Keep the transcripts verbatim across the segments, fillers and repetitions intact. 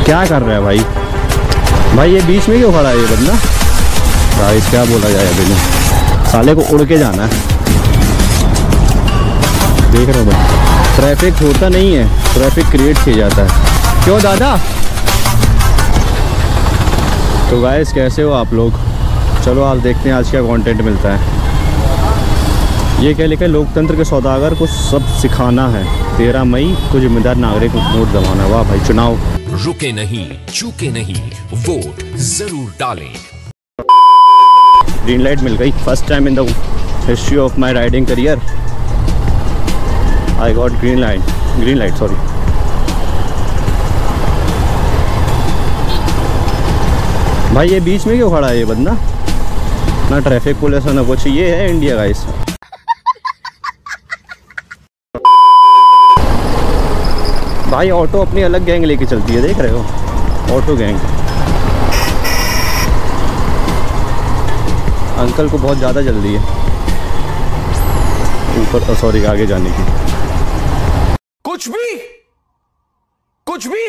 क्या कर रहा है भाई? भाई ये बीच में क्यों खड़ा है ये बंदा? भाई क्या बोला जाए अभी नहीं, साले को उड़ के जाना है। देख रहे हो भाई, ट्रैफिक होता नहीं है, ट्रैफिक क्रिएट किया जाता है। क्यों दादा? तो गाइस कैसे हो आप लोग? चलो आज देखते हैं आज क्या कंटेंट मिलता है। ये क्या लिखा है, लोकतंत्र के सौदागर को सब सिखाना है, तेरह मई को जिम्मेदार नागरिक वोट दबाना। वाह भाई, चुनाव रुके नहीं, चूके नहीं, वोट जरूर डालें। ग्रीन लाइट मिल गई। First time in the history of my riding career I got green light green light sorry. भाई ये बीच में क्यों खड़ा है ये बंदा? ना ट्रैफिक पुलिस ना कुछ, ये है इंडिया गाइस। भाई ऑटो अपनी अलग गैंग लेके चलती है, देख रहे हो, ऑटो गैंग। अंकल को बहुत ज़्यादा जल्दी है ऊपर, सॉरी आगे जाने की। कुछ भी कुछ भी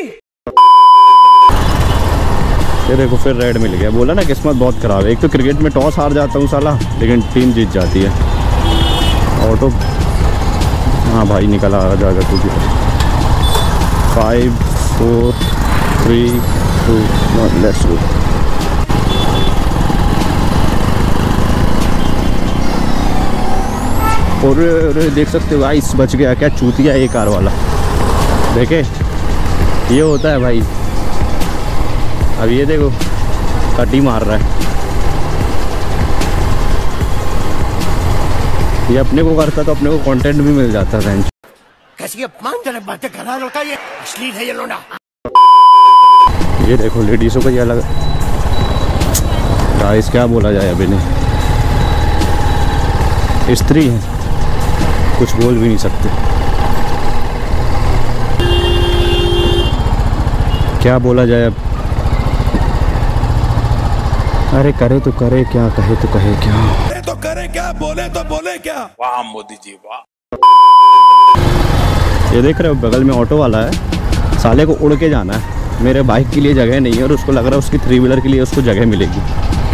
ये देखो फिर रेड मिल गया। बोला ना किस्मत बहुत ख़राब है। एक तो क्रिकेट में टॉस हार जाता हूँ साला, लेकिन टीम जीत जाती है। ऑटो हाँ भाई निकल आ जाएगा तू भी। Five four three two one let's go. और देख सकते हो गाइस, बच गया। क्या चूतिया ये कार वाला, देखे ये होता है भाई। अब ये देखो कटी मार रहा है। ये अपने को करता तो अपने को कंटेंट भी मिल जाता है। कैसी अपमानजनक बातें कर रहा लड़का, ये अश्लील है ये लोना। ये देखो लेडीज़ों का ये अलग गाइस, क्या बोला जाए अभी नहीं, स्त्री है, कुछ बोल भी नहीं सकते। क्या बोला जाए अब? अरे करे तो करे क्या, कहे तो कहे क्या, करे तो करे क्या, बोले तो बोले क्या। वाह मोदी जी वाह। ये देख रहे हो बगल में ऑटो वाला है, साले को उड़ के जाना है। मेरे बाइक के लिए जगह नहीं है और उसको लग रहा है उसकी थ्री व्हीलर के लिए उसको जगह मिलेगी।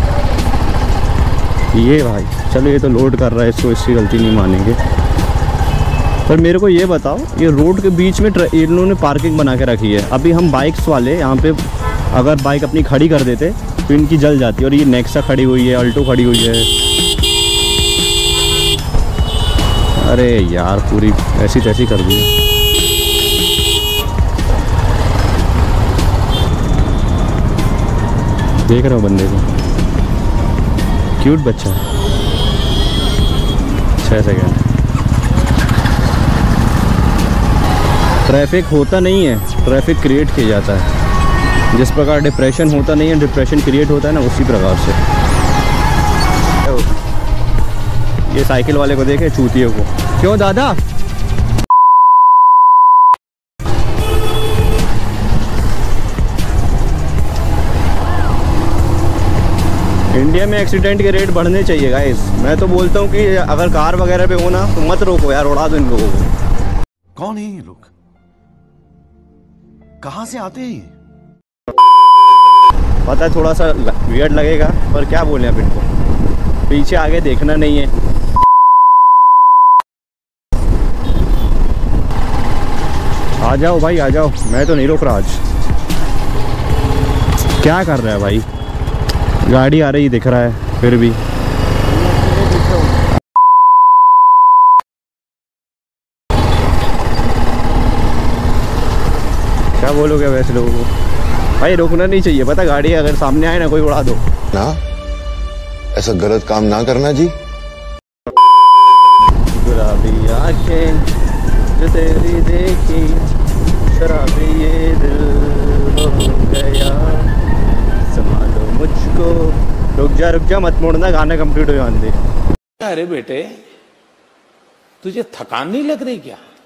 ये भाई चलो ये तो लोड कर रहा है, इसको इसकी गलती नहीं मानेंगे। पर मेरे को ये बताओ, ये रोड के बीच में इन लोगों ने पार्किंग बना के रखी है। अभी हम बाइक्स वाले यहाँ पे अगर बाइक अपनी खड़ी कर देते तो इनकी जल जाती। और ये नेक्सा खड़ी हुई है, अल्टो खड़ी हुई है। अरे यार पूरी ऐसी तैसी कर दी। देख रहे हो बंदे को, क्यूट बच्चा, छः सेकेंड। ट्रैफिक होता नहीं है, ट्रैफिक क्रिएट किया जाता है। जिस प्रकार डिप्रेशन होता नहीं है, डिप्रेशन क्रिएट होता है ना, उसी प्रकार से। ये साइकिल वाले को देखे, चूतियों को। क्यों दादा? इंडिया में एक्सीडेंट के रेट बढ़ने चाहिए गाइस। मैं तो बोलता हूँ कि अगर कार वगैरह पे हो ना तो मत रोको यार, उड़ा दो इन लोगों को। कौन है ये लोग, कहां से आते हैं ये? पता है थोड़ा सा वियर्ड लगेगा, पर क्या बोले अब इनको, पीछे आगे देखना नहीं है। आ जाओ भाई आ जाओ, मैं तो नहीं रोक रहा आज। क्या कर रहा है भाई? गाड़ी आ रही दिख रहा है फिर भी। क्या बोलोगे वैसे लोगों को? भाई रोकना नहीं चाहिए, पता गाड़ी अगर सामने आए ना कोई उड़ा दो ना, ऐसा गलत काम ना करना जी। गुलाबी आंखें जो तेरी देखी, शराबी ये दिल हो गया, संभालो मुझको। रुक जा रुक जा, मत मोड़ना, गाना कंप्लीट हो जाने दे। अरे बेटे तुझे थकान नहीं लग रही क्या?